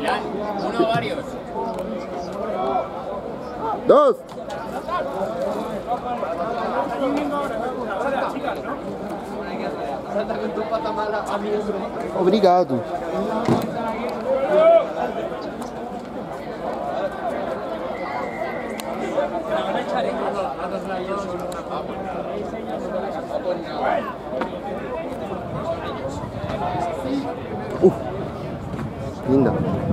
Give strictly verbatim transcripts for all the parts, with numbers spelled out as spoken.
Uno, varios. Dos. Obrigado. Uf, linda.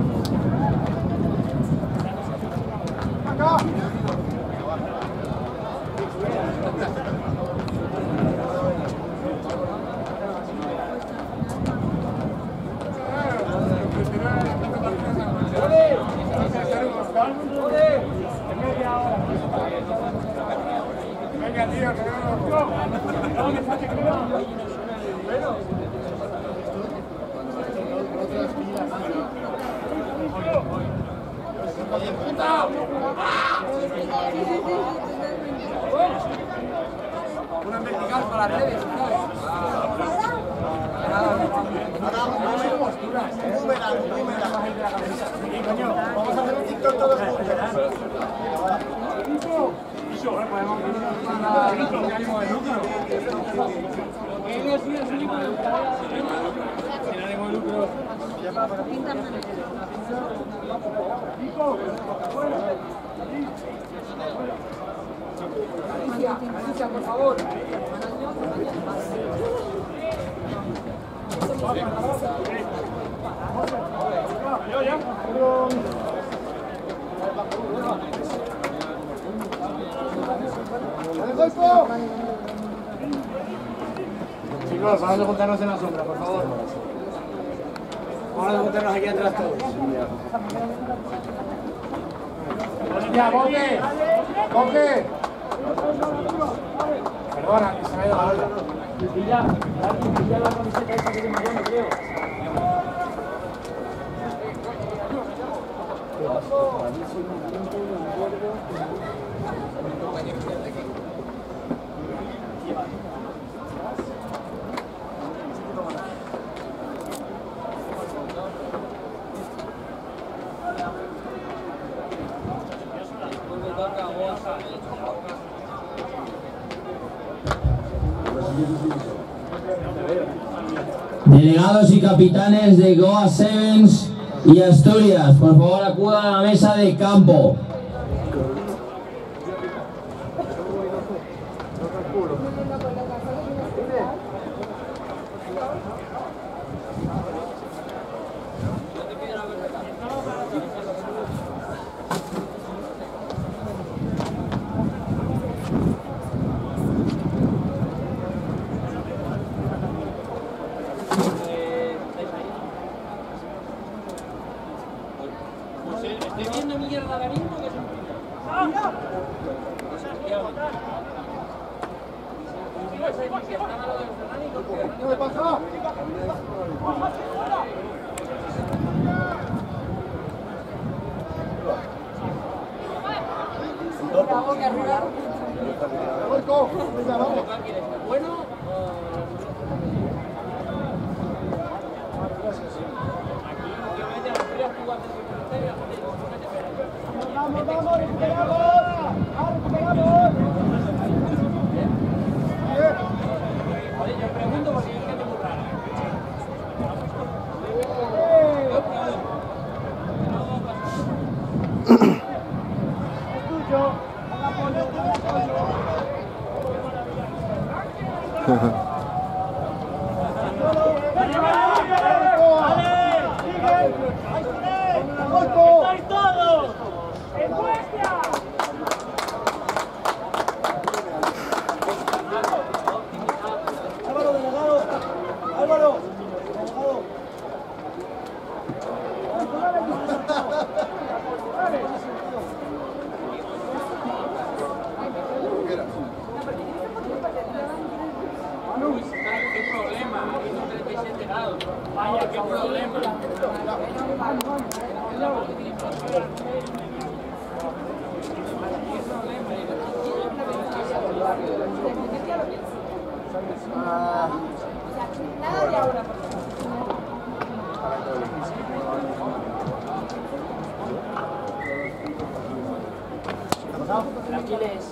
Venga, tío, que una vertical para las redes, ¿sabes? Vamos a hacer un TikTok todos juntos. Alicia, por favor. Chicos, vamos a juntarnos en la sombra, por favor. Vamos a juntarnos aquí atrás todos. Ya, Boque. Boque. Perdona, que se me ha ido la olla. Pilla, pilla la camiseta esa que tengo yo, me creo. Delegados y capitanes de Goa Sevens y Asturias, por favor acudan a la mesa de campo. Estoy viendo mierda de ritmo que es un ¿Qué me pasa? bueno. ¡Vamos, vamos! ¡Recuperamos ahora! ¡Ahora recuperamos! Oye, yo pregunto porque es que te ocurra. ¡Es tuyo! ¡Apoyo, apoyo! ¡Estáis todos! ¡En vuestra! ¡Álvaro, delegado! ¡Álvaro! ¡Delegado! ¿Qué problema? ciento treinta y siete grados. Vaya, qué problema. Aquiles.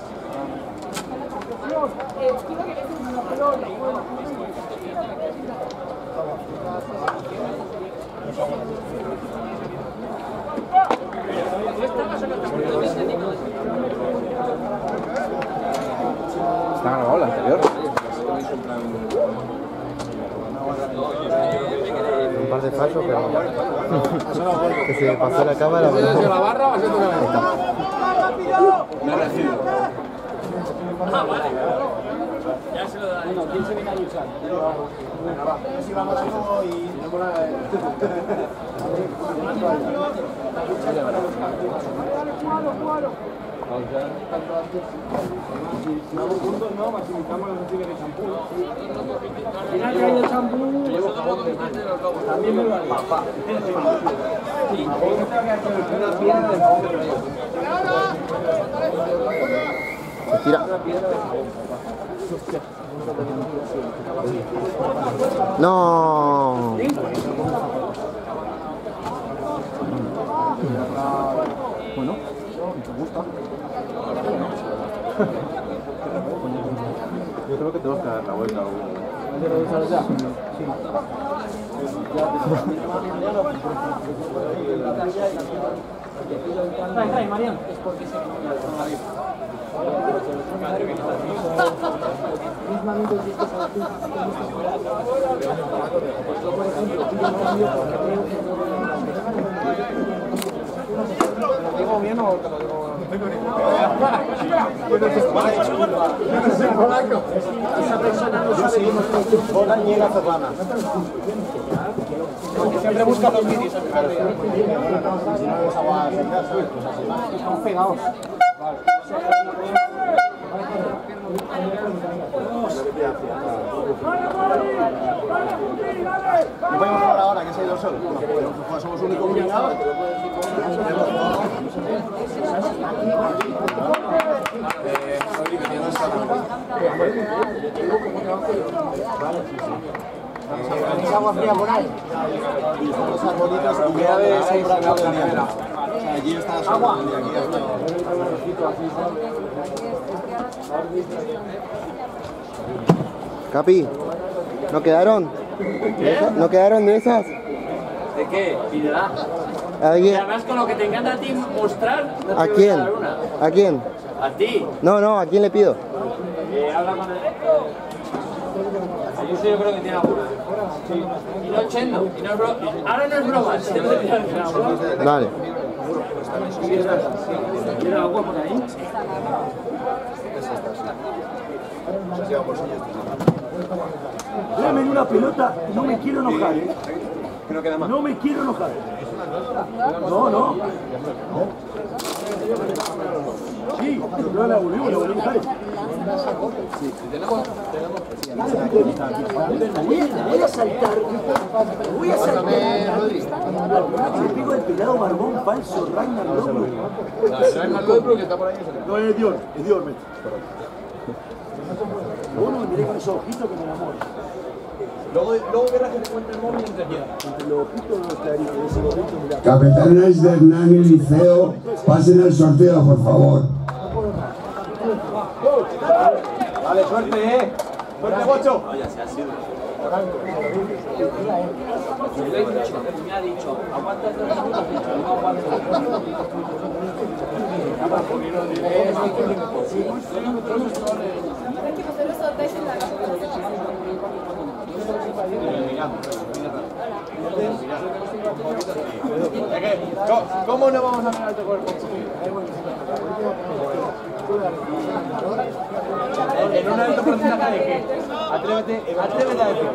Está grabado la anterior. Un par de fallos, pero que se pasó la cámara. ¿Has hecho la barra o has hecho la barra? Me recibo. Ah, vale. Ya se lo da. ¿Quién se viene a luchar? Venga, va. Si vamos a uno y... Si no por nada... Si vamos juntos, no, maximizamos los reciben de champú. ¿Quién ha traído champú? Llevo jabón de mano. También me lo ha papá. Una piedra de jabón de mano. Se tira. No. Bueno, ¿te gusta? Yo creo que tenemos que dar la vuelta. ya? Trae, trae, Mariano. Es porque se ¿Te lo digo bien o te lo digo? No tengo ni idea. Esa persona no sabe cómo se niega Fernanda. Siempre busca los vídeos. Están pegados. No podemos jugar ahora, que se ha ido solo. Bueno, somos únicos combinados. ¿Tenéis agua fría por ahí? Y son los arbolitos y ya de sombra de la nevera. Allí está la sombra y aquí está. Capi, ¿no quedaron? ¿No quedaron de esas? ¿De qué? Pídela. ¿A Y quién? además con lo que te encanta a ti mostrar, no te ¿A voy quién? dar una. ¿A quién? A ti. No, no, ¿a quién le pido? Eh, habla con él. Ayuso yo creo que tiene alguna. Sí. Y no Chendo. Y no es bro... Ahora no es broma. Dale. ¿Tiene agua por ahí? Dame una pelota, no me quiero enojar, ¿eh? No me quiero enojar. No, no. Sí, pero no la volvió, la volvió a dejar. Sí, tenemos, voy a saltar, voy a saltar. Le pico el pelado barbón falso, Ragnar Lodbrok. Ragnar Lodbrok que está por ahí. No, es Dior, es Dior, mete. Luego no me miré con esos ojitos que me enamoran. Luego, luego verás que te cuenta el móvil entre piedras. Entre los ojitos no clarito, ese ojito, mirá. Capitanes de Hernán y Liceo, pasen el sorteo, por favor. Vale, suerte, eh. Suerte, Bocho. Me ha dicho, aguanta tres minutos y no aguanta. ¿Cómo no vamos a mirar tu cuerpo? En un alto porcentaje de qué? Atrévete, atrévete a decir.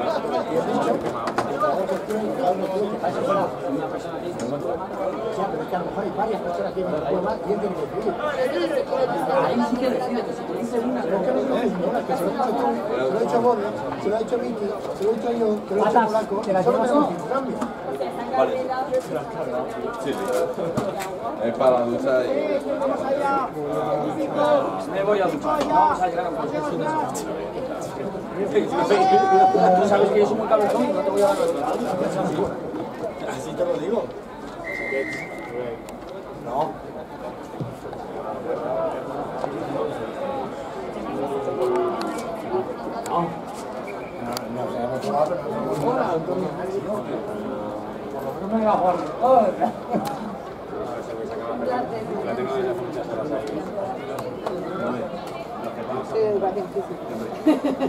Ahí sí que decide que si te dice una, Se lo he hecho a Bobby, se lo he hecho a Miki, se lo he hecho yo, se lo he hecho a Blanco, solo tenemos cinco cambios. Vale. Sí, sí. Es para la ducha y... me voy a duchar. Vamos a llegar a un consenso. Tú sabes que yo soy muy cabezón y no te voy a dar otra. Así te lo digo. No. No me va a jugar. La tengo desde hace muchas horas ahí. Sí, educación física.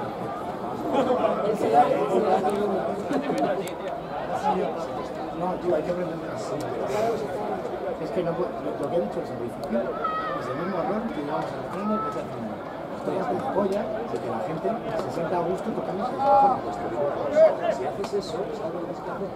No, tío, hay que aprender así. Es que no, lo que he dicho es el principio, es el mismo error que llevamos al entreno que hace el estoy hasta la polla de que la gente se sienta a gusto tocando sus cojones. Si haces eso, ¿sabes lo que es hacer?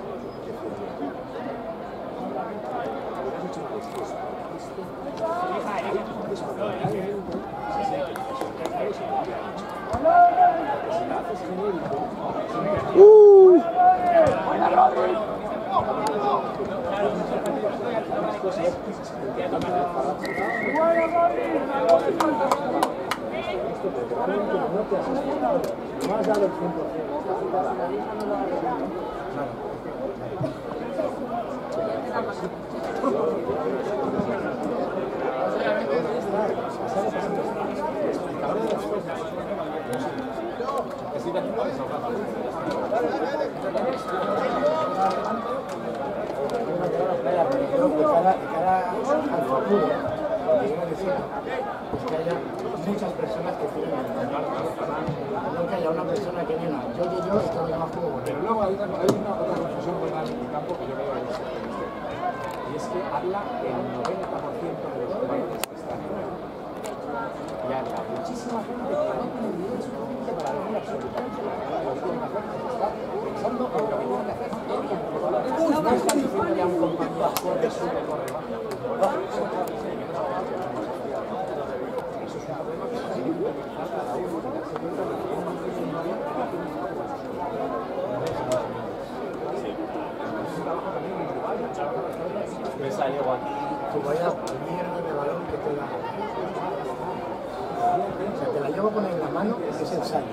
Uh. Muchas personas que tienen no que haya una persona que diga yo, yo, yo, esto lo llama juego. Pero luego hay una, hay una otra confusión con el campo que yo veo en este, y es que habla el noventa por ciento de los jugadores que están en el y habla muchísima gente que no tiene ni un suficiente para venir absolutamente lo que tienen que hacer está pensando en lo que tienen que hacer no está diciendo ya un compañero corre, sube, corre, baja. Me salió aquí. Tu vaya mierda de balón que te da. O sea, te la llevo con en la mano, es el salto.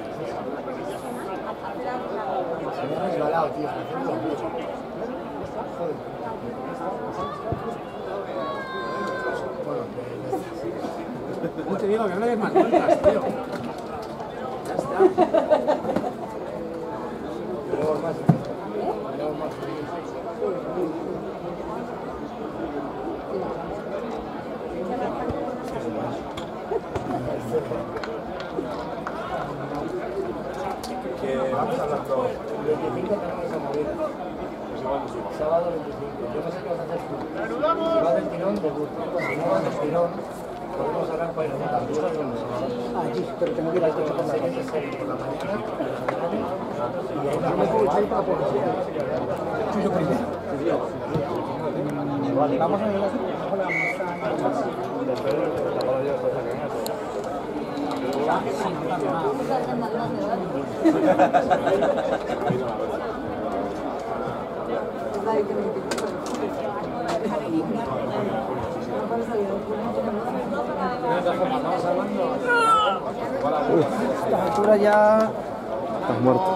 Se me ha resbalado, tío. Joder. No te digo que no le des más vueltas, tío. Ya está. Luego más. Luego más. Que vamos hablando. veinticinco tenemos esa movida. Sábado veinticinco. Yo no sé qué vas a hacer tú. Si vas del tirón, de gusto. Si no vas del tirón, podemos hablar para ir a una altura y vamos a allí, pero tengo que ir a este por la mañana. Y ahí no me puedo echar para por yo primero. Vamos a ir a la a esta altura ya estás muerto.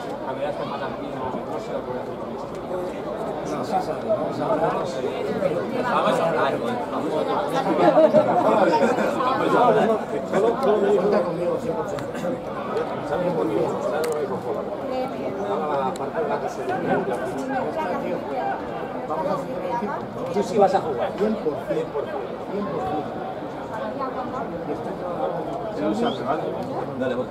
Vamos a hablar, cuenta conmigo cien por ciento. Vamos a hacer el equipo. Tú sí vas a jugar. cien por ciento. cien por ciento. Dale, voy.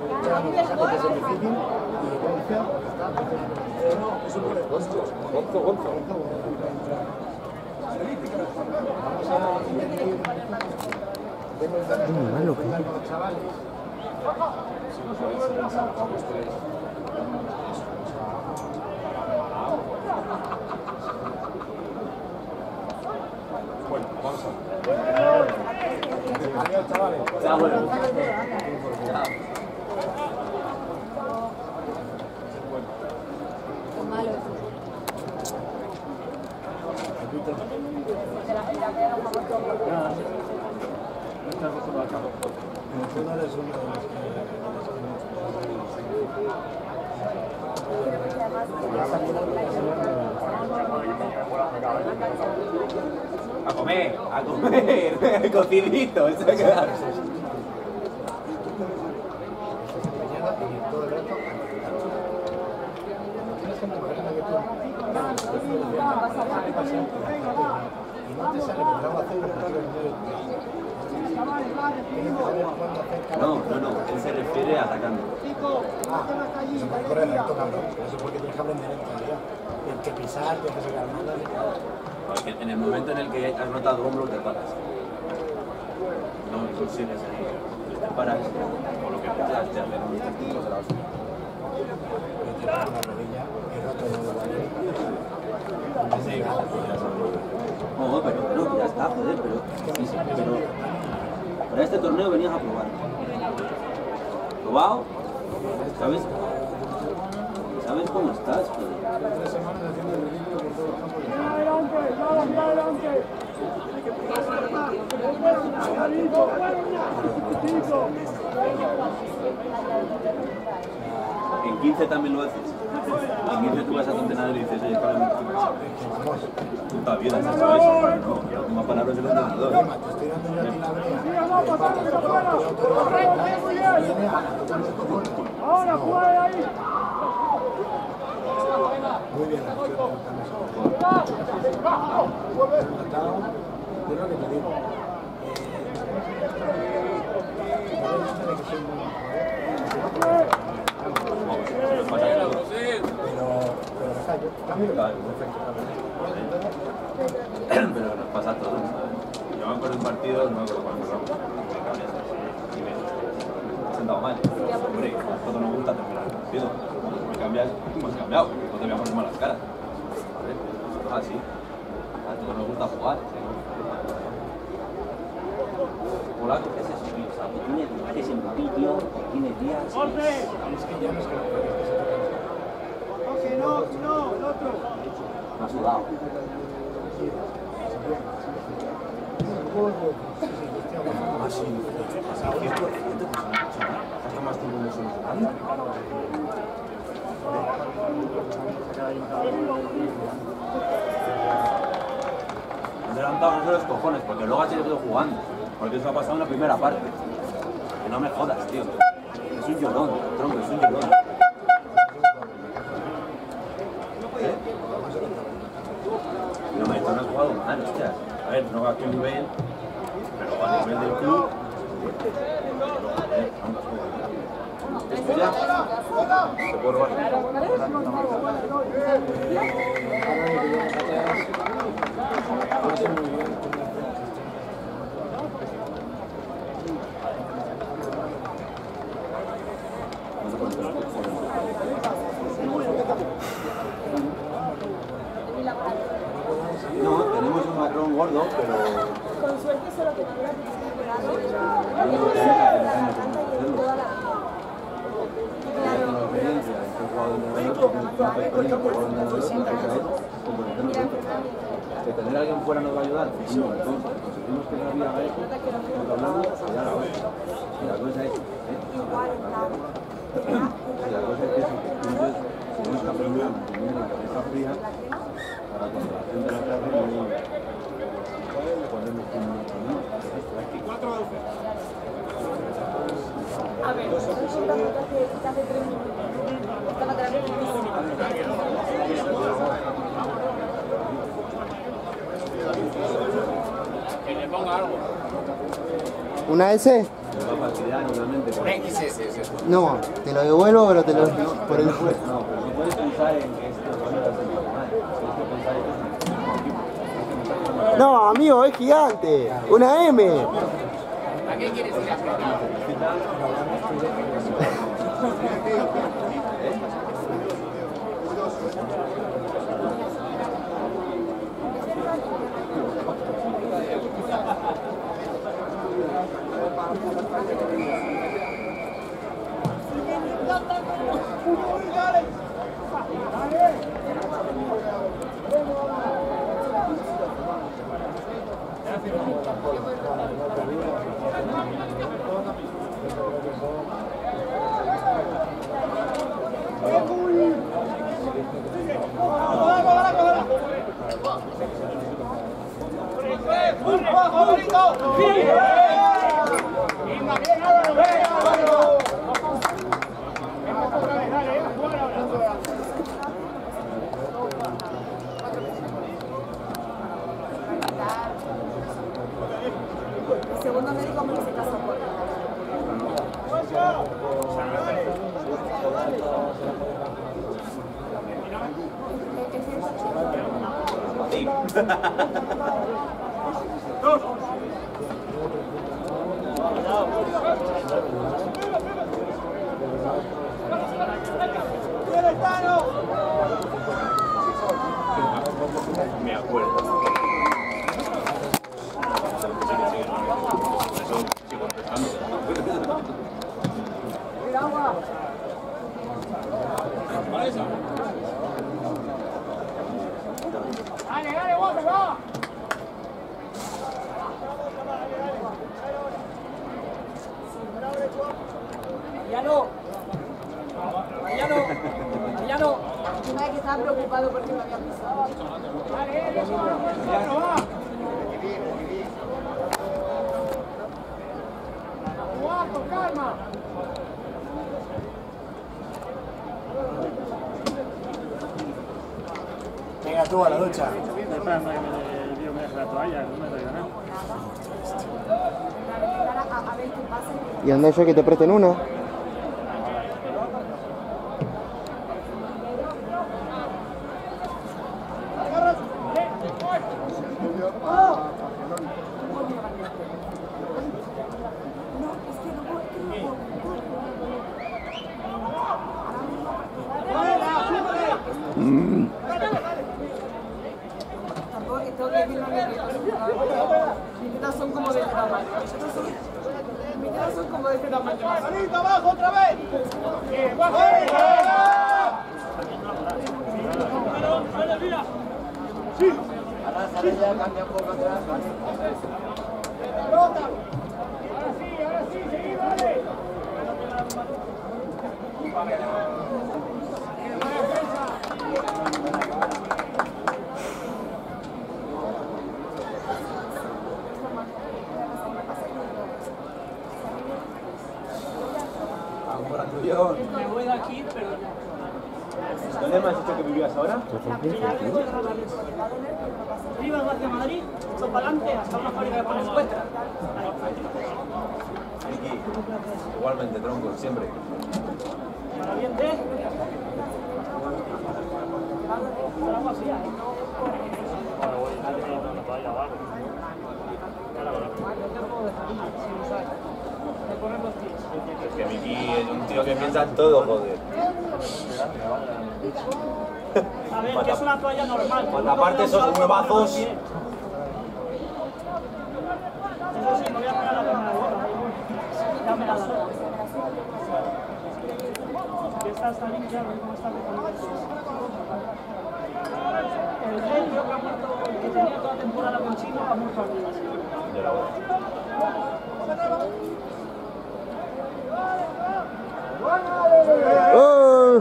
Gonzo, Gonzo. Muy malo, que chavales. Bueno, vamos a ver. Adiós, chavales. Chao, bueno. Chao. Tú no eres uno de los A comer, a comer, cocidito, eso hay que darse. todo el rato. Tienes gente no te sale porque no hacer los partidos nueve. No, no, no, él se refiere a atacando. Ah, eso puede correr recto, cabrón. Eso es porque tienes que aprender en realidad. Tienes que pisar, tienes que sacar manos y tal. Porque en el momento en el que has notado hombro, te paras. No consigues ahí. Te paras, o lo que quieras, te hacen unos testigos de la hostia. Pero te pones una rodilla y roto de nuevo. Sí, no, pero, pero ya está, joder, pero, pero para este torneo venías a probar. ¿Probado? ¿Sabes? ¿Sabes cómo estás, joder? Tres semanas haciendo el ridículo por todos los campos. adelante, vamos, adelante. En quince también lo haces. En quince tú vas a tu entrenador y dices, oye, cabrón, puta vida, ¿sabes? No, la última palabra es el entrenador. Te estoy dando yo a ti la brea. Ahora, juega ahí. Muy bien, es lo que te digo. Pero nos pasa a todos, ¿sabes? Yo me acuerdo de un partido, no me acuerdo cuándo jugamos, y me he sentado mal. Hombre, a todos nos gusta terminar el partido. Me cambias, pues cambiado, no te voy a poner malas caras. ¿Vale? Esto es así. A todos nos gusta jugar. Hola, ¿qué es eso? O sea, tiene días en vídeo, tiene días. Es que ya no es que No, no, el otro. Me ha sudado. Ah, sí. Hace más tiempo no soy jugando. Me he levantado con los cojones, porque luego ha seguido jugando. Porque eso ha pasado en la primera parte. Que no me jodas, tío. Es un llorón, tronco, es un llorón. ¿Eh? No, me no has jugado mal, hostias. A ver, no va a tu nivel, pero a nivel del club. ¿Esto ya? ¿Te puedo robar? No, tenemos un marrón gordo, pero... Con suerte solo que tuviera que y la garganta y toda la... ¿Que tener a alguien fuera nos va a ayudar? No, entonces, conseguimos que Gaby haga eso, nos hablamos y ya la hago. Y la cosa es... Y la cosa es que entonces tenemos que aprender a mantener la cabeza fría para cuando la gente la tarde no ponernos un camino. veinticuatro a doce. A ver, yo soy una puta que hace tres minutos. Estaba grabando. Que le ponga algo. ¿Una S? Va a fastidiar, obviamente. Un X S, eso. No, te lo devuelvo, pero te lo... por el... No, pero no puedes pensar en que esto no lo hace normal. Tienes que pensar en que No, amigo, es gigante. Una M. ¿A qué quieres ir a explicar? Me acuerdo. Eso sigo empezando. Dale, dale, vos, va. Mariano. Mariano. Mariano. Una que estaba preocupado porque me había pisado. Dale, dale, va, va. Jugá, con calma. Venga tú a la ducha. Espera, no, el tío me deja la toalla, no me traigo nada. A, a ver qué pasa. Y anda yo que te presten una. Tampoco que tengo que decirlo bien. Mis dedos son como de este tamaño. Mis dedos son como de este tamaño. ¡Manito abajo otra vez! ¡Bien, bajo! ¡Sí! Ahora sale ya, cambia un poco atrás. ¡Pelota! Ahora sí, ahora sí, seguí, dale. Me voy de aquí, pero ya. ¿Dónde me has dicho que vivías ahora? Arriba hacia Madrid, esto para adelante, hasta una fábrica de panes vuestra. Aquí. Igualmente, tronco, siempre. Para bien de. Algo así, ¿eh? Es que Miki es un tío que piensa en todo, joder. A ver, que es una toalla normal. Cuando aparte esos huevazos. Eso sí, me voy a poner la cámara de boca. Ya me la da. Que esta está limpia, ¿cómo está? El genio que ha muerto, que tenía toda la temporada con Chino, ha muerto aquí. Yo la voy. ¡Oh!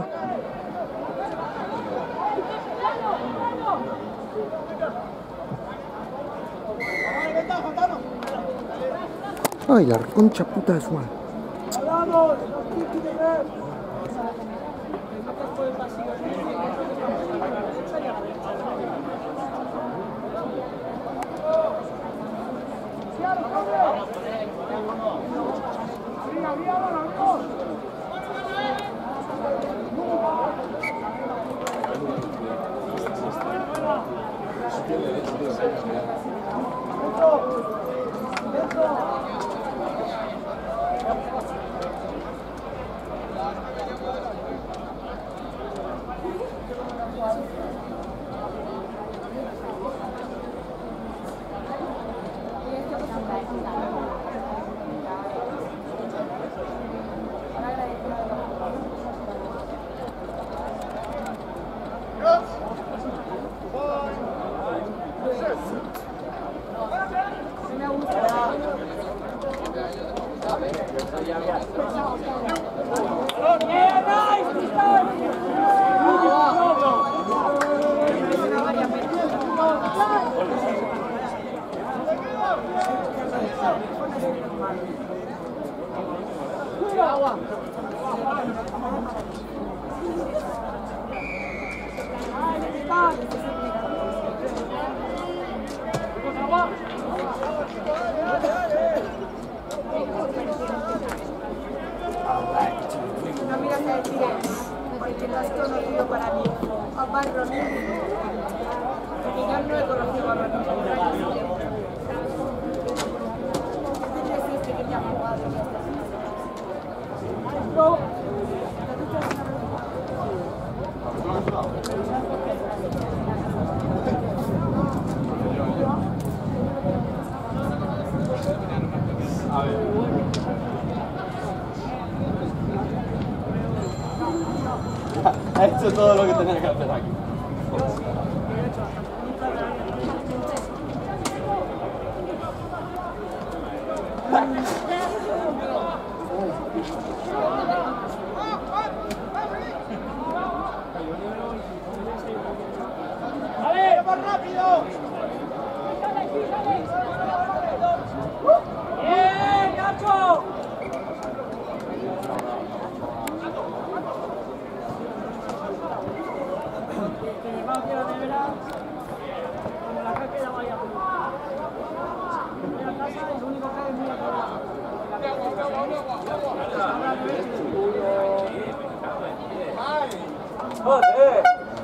Ay, la concha puta de su madre. ¡Vamos! No miras a decir porque no es conocido para mí. Papá Romero. Porque yo no he conocido a hecho todo lo que tenía que hacer aquí. ¡Vale, más rápido! ¡Bien, Nacho! Que llevamos aquí a la nevera, cuando la caca ya vaya. Voy a casa y lo único que hay es muy acabado. ¡Joder!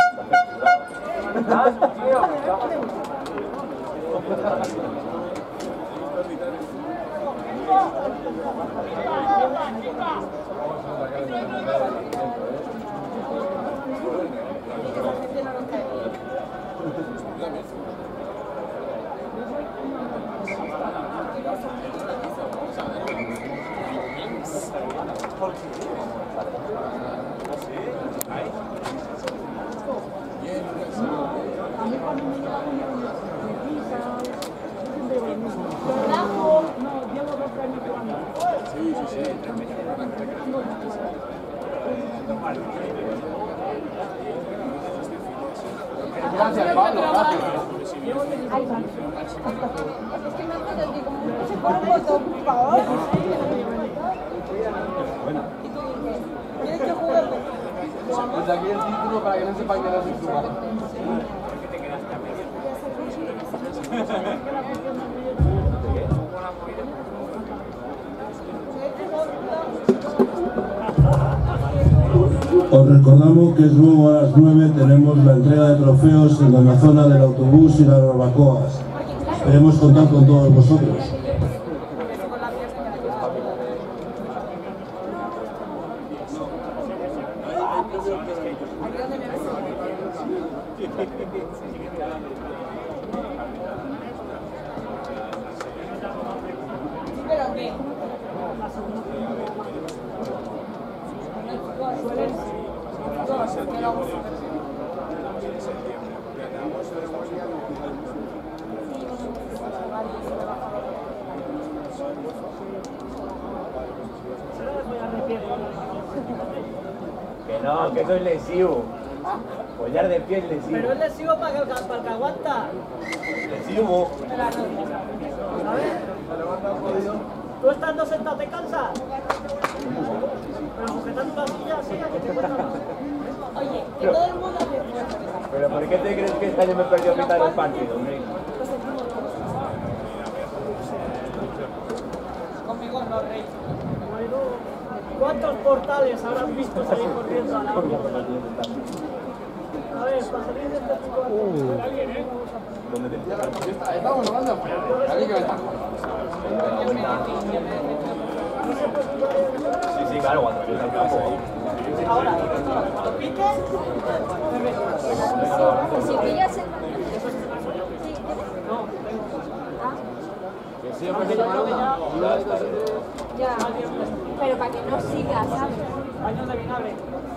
Gracias, Pablo, gracias. Es que me hace el como un se pone foto, por favor. Y tú dices, ¿quieres que juguemos? Pues aquí el título para que no sepan que no soy jugado. Os recordamos que luego a las nueve tenemos la entrega de trofeos en la zona del autobús y las barbacoas. Esperemos contar con todos vosotros. ¿Pero qué? Que no, que eso es lesivo. Collar de piel lesivo. Pero es lesivo para el, para el que aguanta. Lesivo. A ver. Tú estando sentado te cansas. Pero sujetando la silla así a que te cuesta más. Oye, que todo el mundo hace fuerza. ¿Pero por qué te crees que este año me perdió mitad del partido, hombre? Conmigo no, Rey. ¿Cuántos portales habrás visto salir corriendo al agua? A ver, para salir de este tipo de... ¿Alguien, eh? ¿Dónde te Estamos hablando de alguien que me está. Sí, sí, claro, cuando atraviesa el campo. Ahora, ¿lo piques? Si pillas el... No, Que siempre se llama. Ya, pero para que no siga, ¿sabes? baños de vinagre.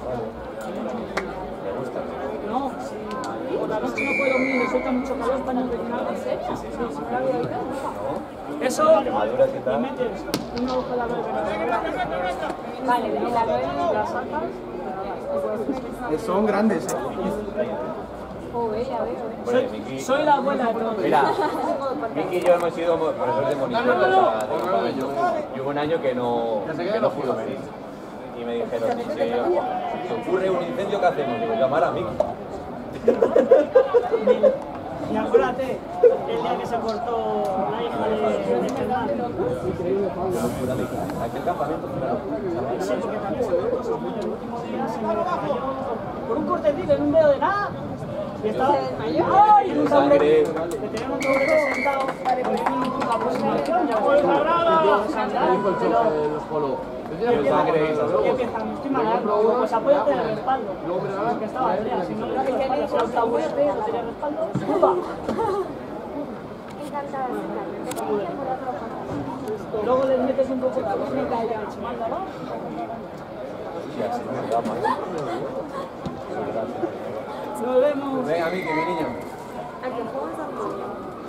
No, sí. Por la noche no puedo dormir, me suelta mucho calor, baños de vinagre. Sí, sí, sí. Eso, y metes una hoja de aloe vera. Vale, el aloe La sacas. Son grandes, ¿eh? Joder, ya veo. Oye, Miki. Soy la abuela de todos. Mira, Miki y yo hemos sido profesores de monitor. Y hubo un año que no, que no pudo venir. Y me dijeron, si se ocurre un incendio, ¿qué hacemos? Digo, llamar a Miki. Y acuérdate, el día que se cortó la hija de Fernando. Aquel campamento, claro. Sí, porque también se cortó su puño el último día, se me cayó por un cortecito en un dedo de nada. Y estaba... ¡Ay! En un taburete. Que tenía un taburete sentado. ¡Por esa grada! Los polos. Y empiezan, estoy malando, pues apóyate en el respaldo. Porque estaba Andrea, si no le das el respaldo, si era un taburete, no tenía respaldo, ¡pumba! Encantada de Luego les metes un poco de técnica y ya chimalda, ¿no? Y así nos da más. Nos vemos. Venga, Miki, mi niño. ¿A qué juego es Antonio?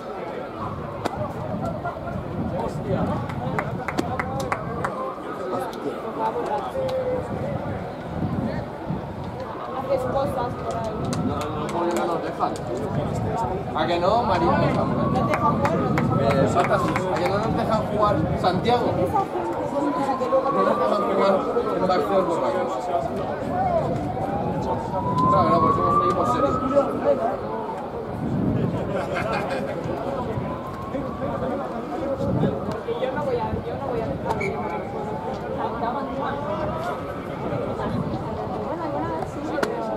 Haces cosas por ahí. No, no, ¿cómo no nos dejan? ¿A que no, María? ¿No te dejan jugar? ¿No te dejan Eh, exacto, ¿a que no nos dejan jugar Santiago? Esa gente son para que luego No nos dejan jugar en Barcelona por ahí. Claro, no, pues somos un equipo serio. Porque yo no voy a, yo no voy a dejar de llevar al juego. Bueno, alguna vez sí,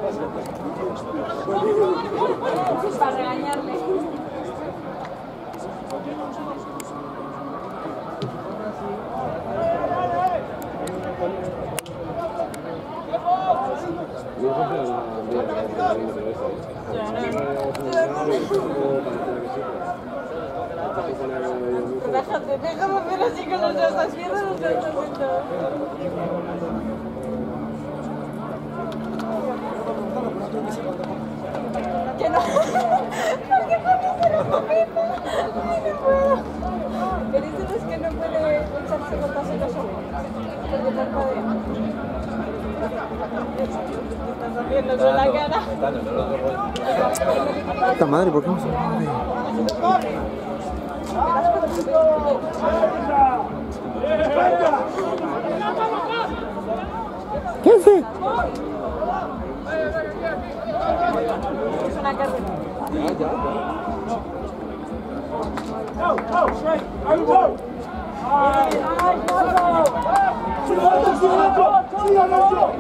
pero... para regañarle. Déjate, déjame ver así con los dedos, así con los dedos. Que no. ¿Por qué pones la pipa? No puedo. Que dicen es que no puede echarse gotas en los ojos. Porque parpadea. Estás haciendo con la cara. Puta madre, ¿por qué no se mueve? ¿Qué hace? Es una carrera. Ya, ya. Go, go, straight, go, go. Ay, ay, no. Siga, siga, siga, no.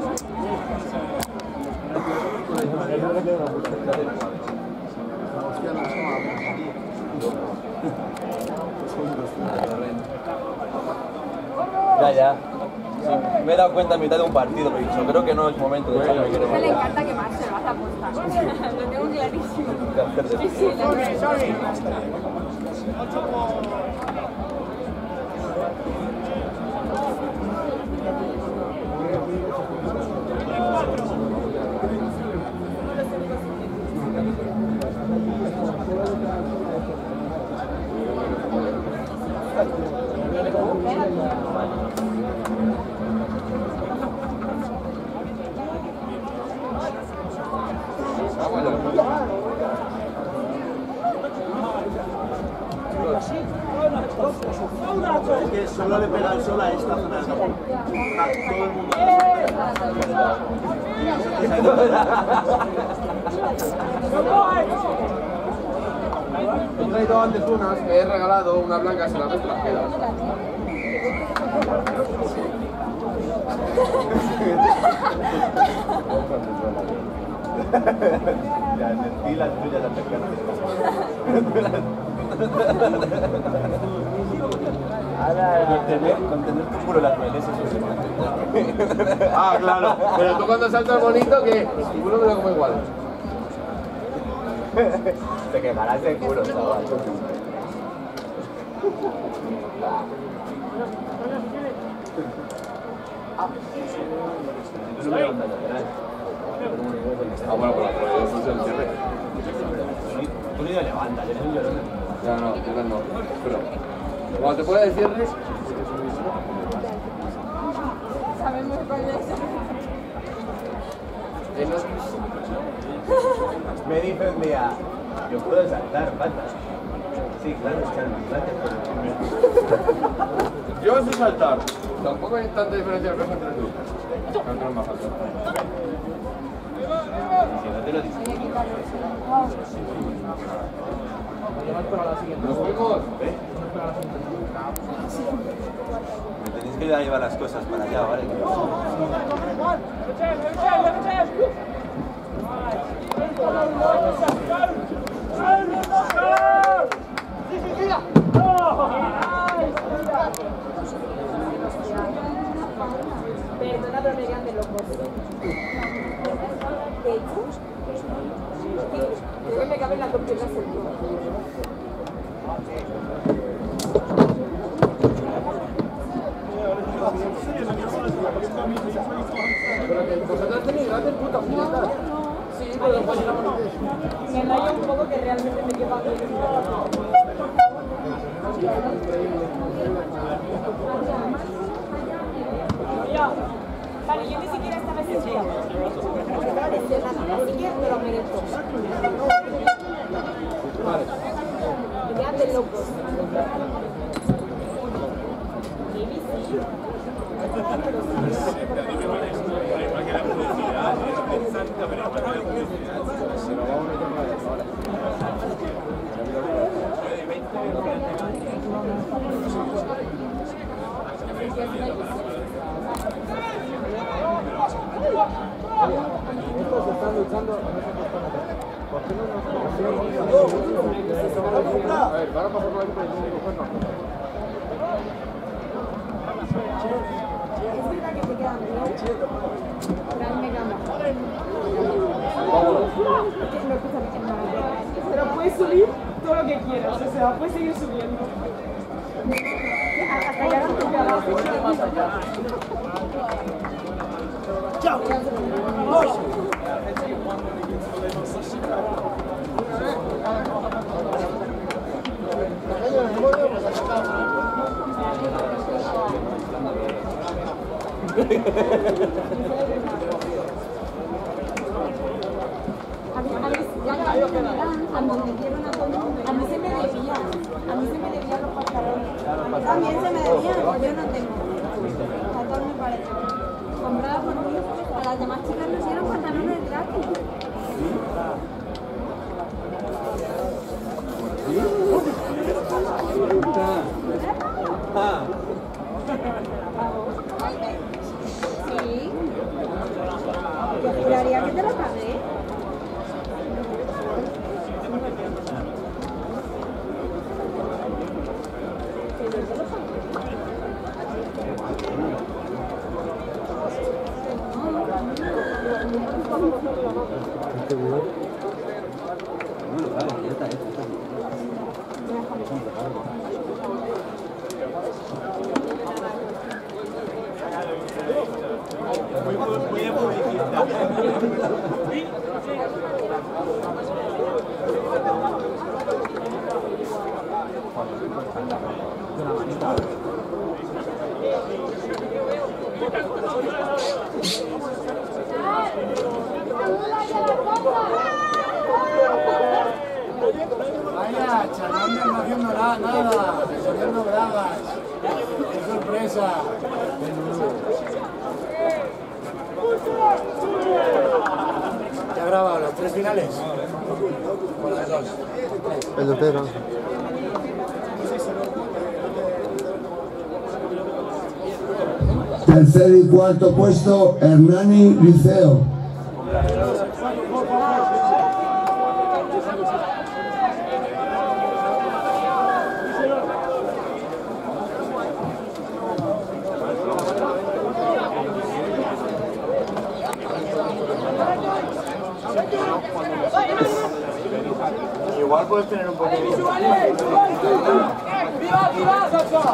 Ya, ya. Sí, me he dado cuenta a mitad de un partido, pero he dicho, creo que no es momento de echarme. A él le encanta quemarse, lo vas a apostar. Lo tengo clarísimo. Sí, sí, la verdad. Es que solo le pega el sol a esta zona. Todo el mundo. He traído antes unas que he regalado, una blanca, se la ves trasera. Ya, metí las tuyas a Con tener, con tener tu culo las mieles, eso se me Ah, claro. Pero tú cuando saltas bonito, que tu culo me lo como igual. Te quemarás el culo, chaval. Ah, bueno, pues eso es el cierre. Tú ni lo levantas, eres un llorón. No, no, cierre no. Pero cuando te pones de cierre... Sabemos cuál es. Me dice un día, yo puedo saltar patas. Sí, claro, es que Yo sé saltar. Tampoco hay tanta diferencia de peso entre tú. No tengo más alto. Si no te lo dices. Nos fuimos. ¿Eh? Me tenéis que ayudar a llevar las cosas para allá, ¿vale? Perdona, pero me quedan de locos. ¿De hecho? Creo que me caben las dos piernas en todo. Pero que vosotros tenéis grandes putas puñetas. día. No parecía nada, así que me lo merezco. Ideas de locos. Están luchando. ¿Por qué no nos a ver, van a pasar por aquí por el técnico cuerno. Es verdad que te quedan bien. Tráeme gama. No escucha nada. Pero puedes subir todo lo que quieras, o sea, puedes seguir subiendo. Hasta ya no te quedas. ¡Chao! A mí, a mí, ya que lo que me dan, cuando me dieron a todo el mundo, a mí se me debían, a mí se me debían los pantalones. También se me debían, yo no tengo. A todos me parece. Comprada por mí, a las demás chicas nos dieron pantalones gratis. Ah. Sí. Yo juraría que te lo pagué. Vaya, Charlander no haciendo nada, nada, enseñando bragas. ¡Qué sorpresa! ¿Te ha grabado las tres finales? O las dos. El entero. Tercer y cuarto puesto, Hernani Liceo. Igual puedes tener un poco de... ¡Viva, viva, Sacha!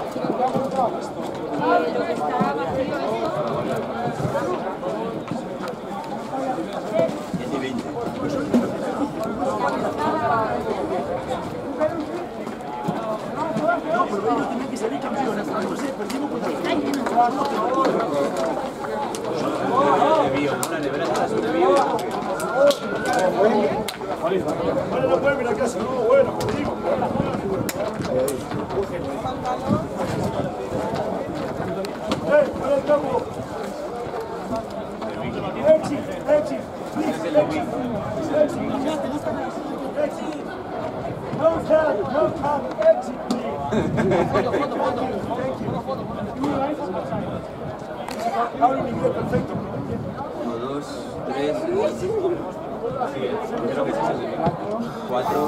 No, pero ellos tenían que salir campeones. Entonces perdimos contra el Bueno, no puede mirar casa, no, bueno, contigo. ¡Eh, para el campo! ¡Exit, exit! ¡Exit, exit! ¡Exit! No tap, no tap, exit, please! ¡Foto, foto, foto! Hablo en inglés perfecto. Uno, dos, tres, creo que es así. Cuatro.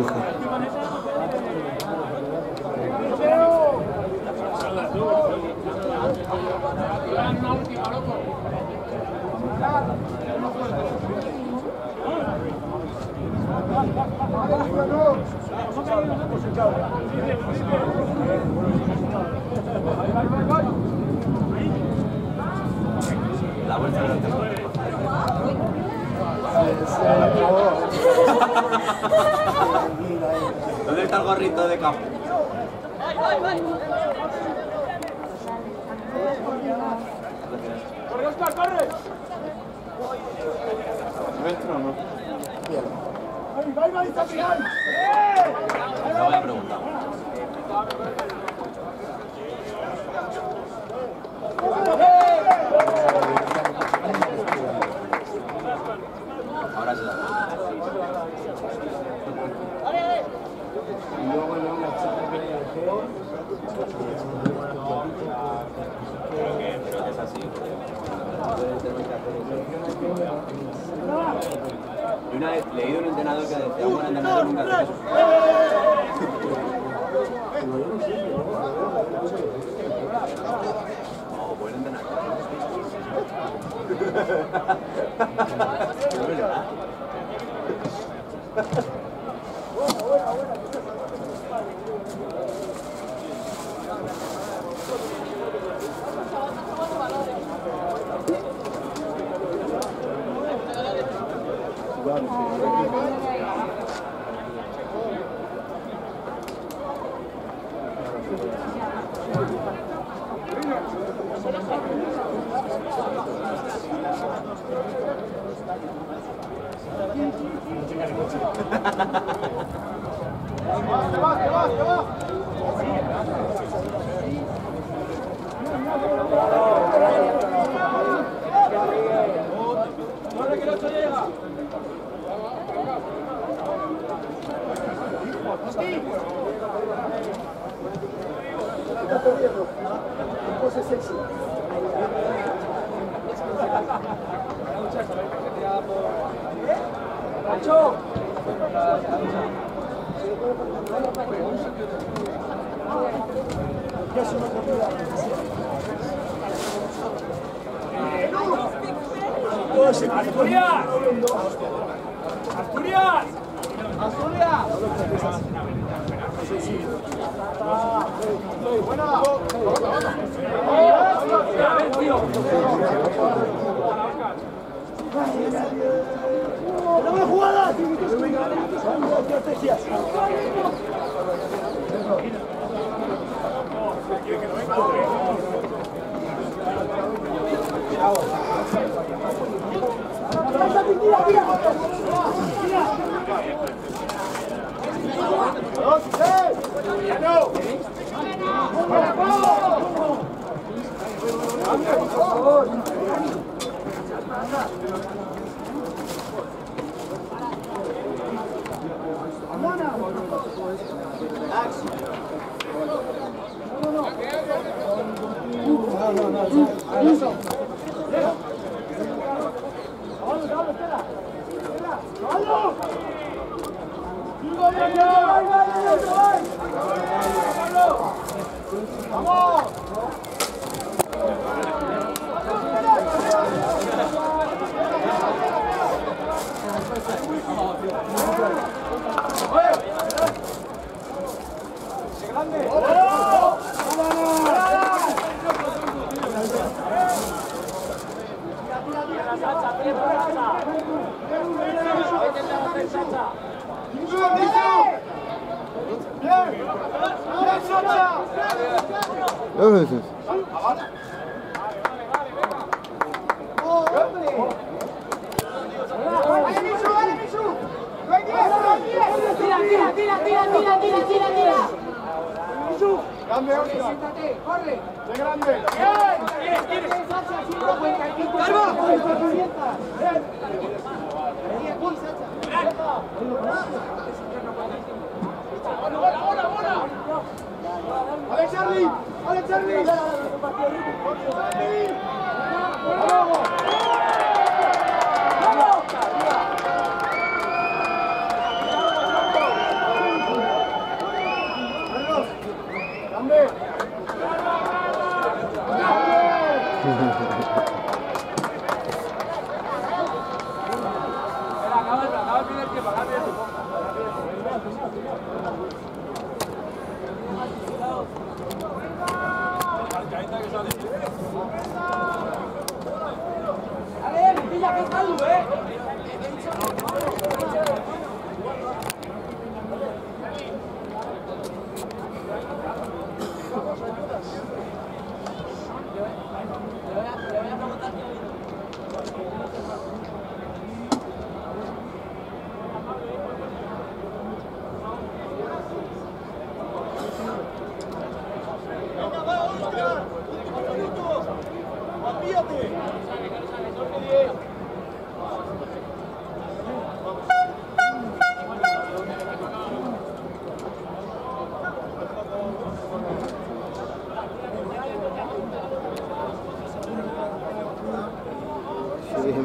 Una última, loco. La vuelta de la tercera. ¿Dónde está el gorrito de campo? ¡Corre, Oscar, corre! ¿Nuestro o no? No voy a preguntar. Ahora sí. Y luego luego la chica que le dejé. Creo que es así. Y una vez leí de un entrenador que decía, un buen entrenador nunca hace eso. No, buen entrenador. No es verdad. ¡Asturias! ¡Asturias! ¡Asturias! ¡Buena! ¡Buena jugada! ¡Estrategias!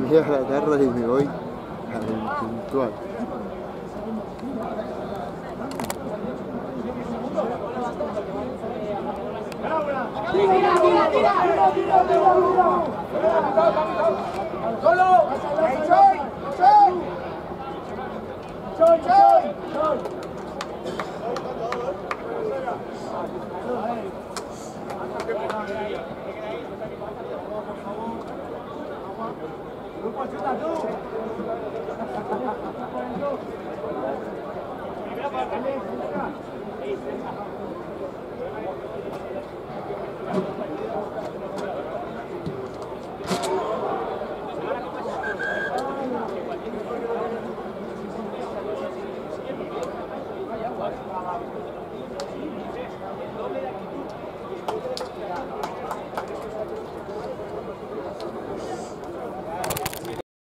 Llego a la tarde y me voy al puntual. ¡Tira, tira, tira! ¡Tira, tira, tira! ¡Solo! ¡Choy! ¡Choy! ¡Choy, choy! ¡Choy! ¡Grupo, chuta tú! Mira, para